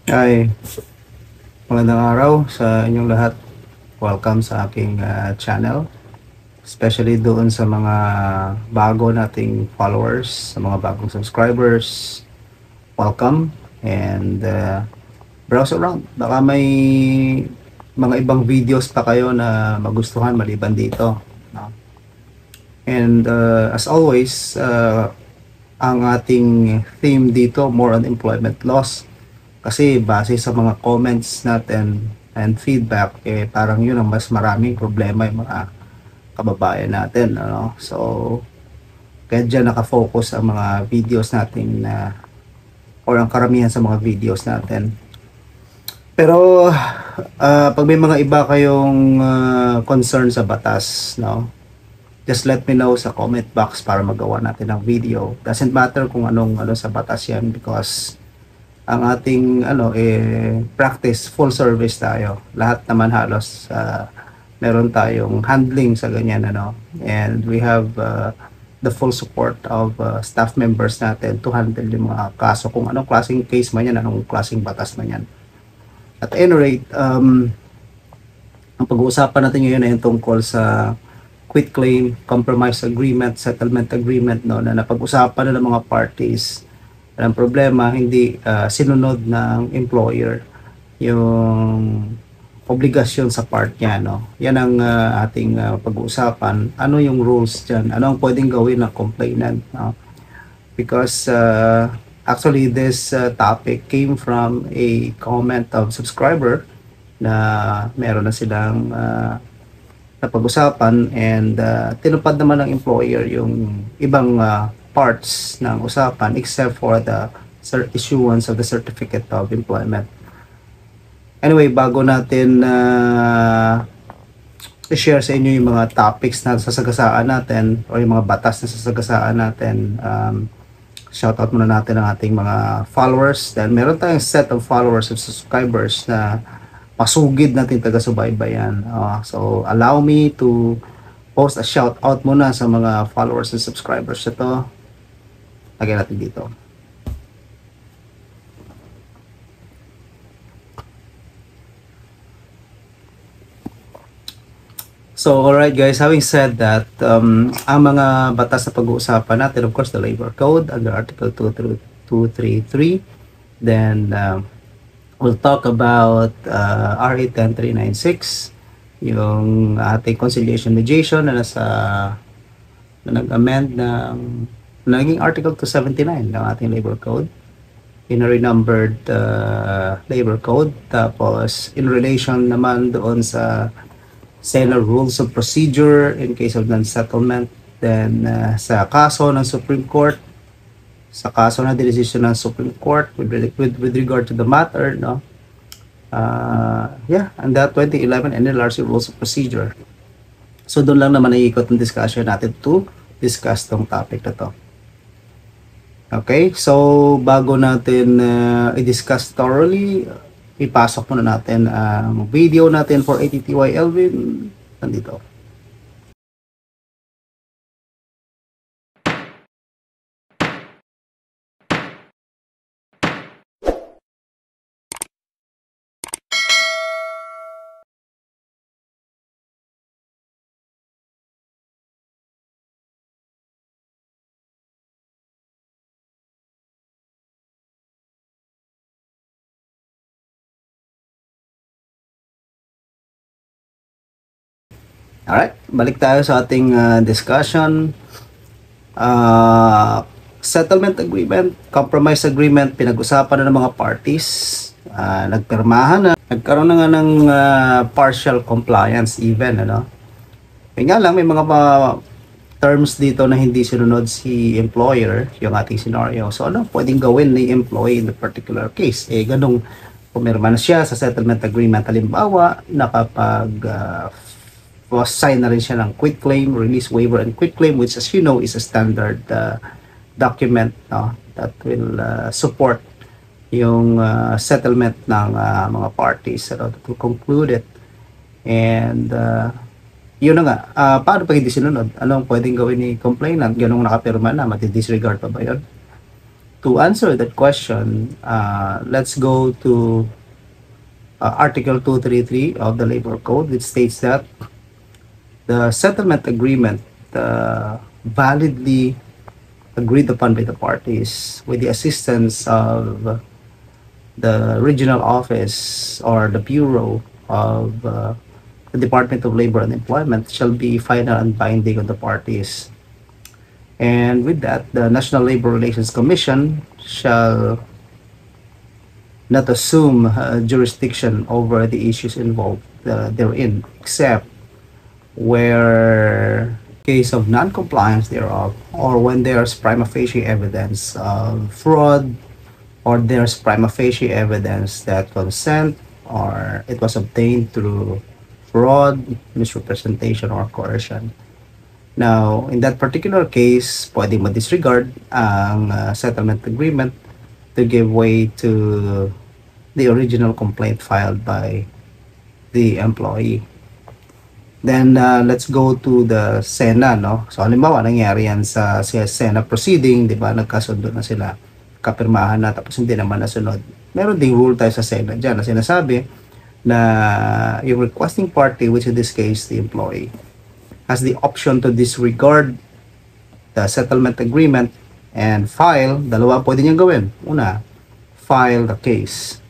Ay, magandang araw sa inyong lahat. Welcome sa aking channel. Especially doon sa mga bago nating followers, sa mga bagong subscribers. Welcome and browse around. Baka may mga ibang videos pa kayo na magustuhan maliban dito. No? And as always, ang ating theme dito more on employment laws. Kasi base sa mga comments natin and feedback, parang yun ang mas maraming problema yung mga kababayan natin, ano? So, kaya dyan nakafocus ang mga videos natin or ang karamihan sa mga videos natin. Pero, pag may mga iba kayong concern sa batas, no? Just let me know sa comment box para magawa natin ng video. Doesn't matter kung anong sa batas yan because ang ating practice full service tayo. Lahat naman halos meron tayong handling sa ganyan and we have the full support of staff members natin to handle yung mga kaso kung anong klaseng case man yan, anong klaseng batas man yan. At any rate, ang pag-uusapan natin ngayon ay tungkol sa quit claim, compromise agreement, settlement agreement na napag-usapan na ng mga parties. Ang problema, hindi sinunod ng employer yung obligasyon sa part niya. Yan ang ating pag-uusapan. Ano yung rules dyan? Ano ang pwedeng gawin ng complainant? Because actually this topic came from a comment of subscriber na meron na silang napag-usapan and tinupad naman ng employer yung ibang parts ng usapan except for the issuance of the certificate of employment. Anyway, bago natin i-share sa inyo yung mga topics na sasagasaan natin o yung mga batas na sasagasaan natin, shoutout muna natin ang ating mga followers dahil meron tayong set of followers and subscribers na masugid natin taga-subaybayan. So, allow me to post a shout out muna sa mga followers and subscribers ito. Lagyan natin dito. So, alright guys, having said that, ang mga batas na pag-uusapan natin, of course, the Labor Code under Article 233. Then, we'll talk about RA 10396, yung ating conciliation mediation na nag-amend ng naging Article 279 ng ating Labor Code in a renumbered Labor Code. Tapos in relation naman doon sa Senate Rules of Procedure in case of non-settlement, then sa kaso ng Supreme Court, sa kaso na decision ng Supreme Court with regard to the matter, and that 2011 NLRC Rules of Procedure. So doon lang naman naiikot ang discussion natin to discuss tong topic na to. Okay, so bago natin i-discuss thoroughly, ipasok muna natin ang video natin for ATTY Elvin. Nandito. Alright, balik tayo sa ating discussion. Settlement agreement, compromise agreement, pinag-usapan na ng mga parties. Nagpirmahan na. Nagkaroon na nga ng partial compliance even. Kaya nga lang, may mga terms dito na hindi sinunod si employer, yung ating scenario. So ano pwedeng gawin ni employee in the particular case? Ganong pumirma na siya sa settlement agreement. Halimbawa, nakapag sign na rin siya ng quit claim, release waiver, and quit claim, which as you know is a standard document that will support yung settlement ng mga parties that will conclude it. And yun na nga, paano pag hindi sinunod? Anong pwedeng gawin ni complainant? Ganong nakapirma na, mati-disregard pa ba yun? to answer that question, let's go to Article 233 of the Labor Code, which states that the settlement agreement validly agreed upon by the parties with the assistance of the regional office or the bureau of the Department of Labor and Employment shall be final and binding on the parties. And with that, the National Labor Relations Commission shall not assume jurisdiction over the issues involved therein, except where case of non-compliance thereof, or when there's prima facie evidence of fraud, or there's prima facie evidence that consent or it was obtained through fraud, misrepresentation, or coercion. Now, in that particular case, pwedeng ma-disregard ang settlement agreement to give way to the original complaint filed by the employee. Then, let's go to the SENA, no? So, halimbawa, nangyari yan sa SENA proceeding, di ba? Nagkasundo na sila, kapirmahan na, tapos hindi naman nasunod. Meron ding rule tayo sa SENA dyan na sinasabi na yung requesting party, which in this case, the employee, has the option to disregard the settlement agreement and file. Dalawa pwede niyang gawin. Una, file the case.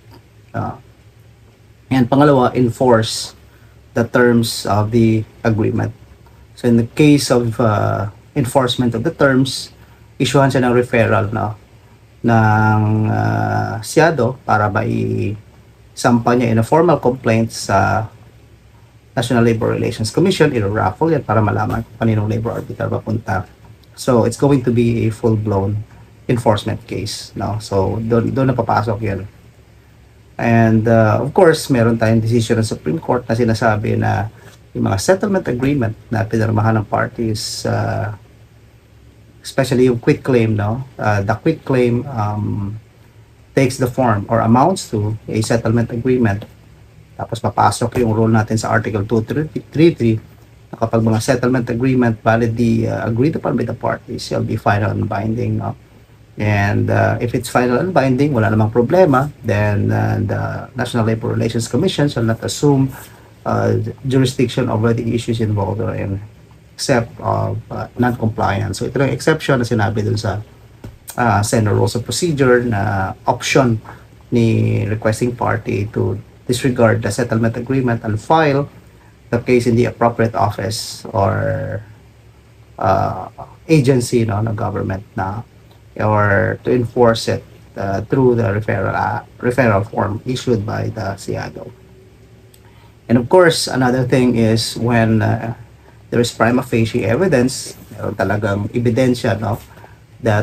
And pangalawa, enforce the terms of the agreement. So in the case of enforcement of the terms, issuehan siya ng referral, no, ng siyado para ba isampa niya in a formal complaint sa National Labor Relations Commission. I-raffle yan para malaman kung paninong labor arbiter papunta. So it's going to be a full-blown enforcement case, no? So doon na papasok yan. And of course, meron tayong decision ng Supreme Court na sinasabi na yung mga settlement agreement na pinirmahan ng parties, especially yung quit claim, no? The quit claim takes the form or amounts to a settlement agreement. Tapos papasok yung rule natin sa Article 233 na kapag mga settlement agreement validly agreed upon by the parties shall be final and binding, no? And if it's final and binding, wala namang problema, then the National Labor Relations Commission shall not assume jurisdiction over the issues involved in except of non-compliance. So ito yung exception na sinabi dun sa Senate Rules of Procedure na option ni requesting party to disregard the settlement agreement and file the case in the appropriate office or agency, no, ng government na, or to enforce it through the referral form issued by the SIADO. And of course, another thing is when there is prima facie evidence, meron talagang ebidensya, no, that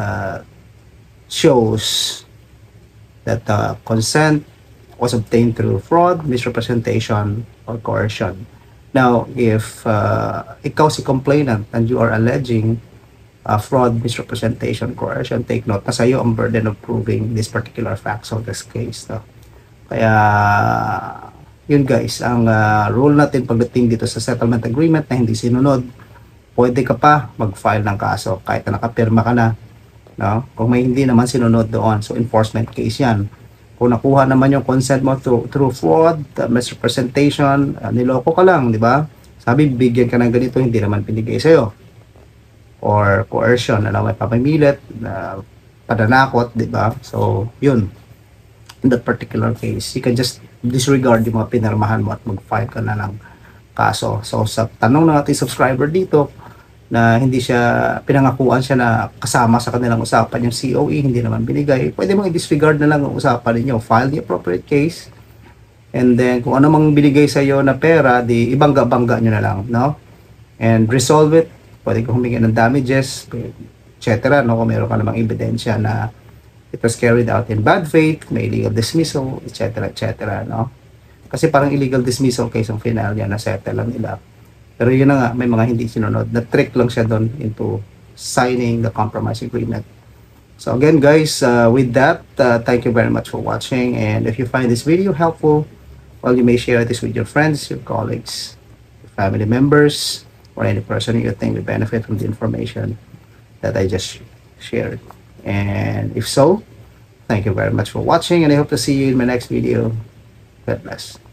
shows that consent was obtained through fraud, misrepresentation, or coercion. Now, if ikaw si complainant and you are alleging fraud, misrepresentation, coercion, take note na sa'yo ang burden of proving this particular facts of this case, no? Kaya, yun guys, ang rule natin pagdating dito sa settlement agreement na hindi sinunod, pwede ka pa mag-file ng kaso kahit na nakapirma ka na, no? Kung may hindi naman sinunod doon, so enforcement case yan. Kung nakuha naman yung consent mo through fraud, misrepresentation, niloko ka lang, di ba? Sabi, bigyan ka ng ganito, hindi naman pinigay sa'yo. Or coercion, may papamilit, pananakot, di ba? So, yun. In that particular case, you can just disregard yung mga pinirmahan mo at mag-file ka na ng kaso. So, sa tanong ng ating subscriber dito, na hindi siya, pinangakuan siya na kasama sa kanilang usapan yung COE, hindi naman binigay, pwede mong i-disregard na lang ang usapan ninyo. File the appropriate case, and then kung ano mang binigay sa iyo na pera, di ibangga-bangga nyo na lang, no? And resolve it. Pwede kong humingi ng damages, etc. No? Kung meron ka namang ebidensya na it was carried out in bad faith, may illegal dismissal, etc. etc. No? Kasi parang illegal dismissal case ang final yan, na-settle lang nila. Pero yun na nga, may mga hindi sinunod. Na-trick lang siya doon into signing the compromise agreement. So again guys, with that, thank you very much for watching. And if you find this video helpful, well, you may share this with your friends, your colleagues, your family members, or any person you think will benefit from the information that I just shared. And if so, thank you very much for watching, and I hope to see you in my next video. God bless.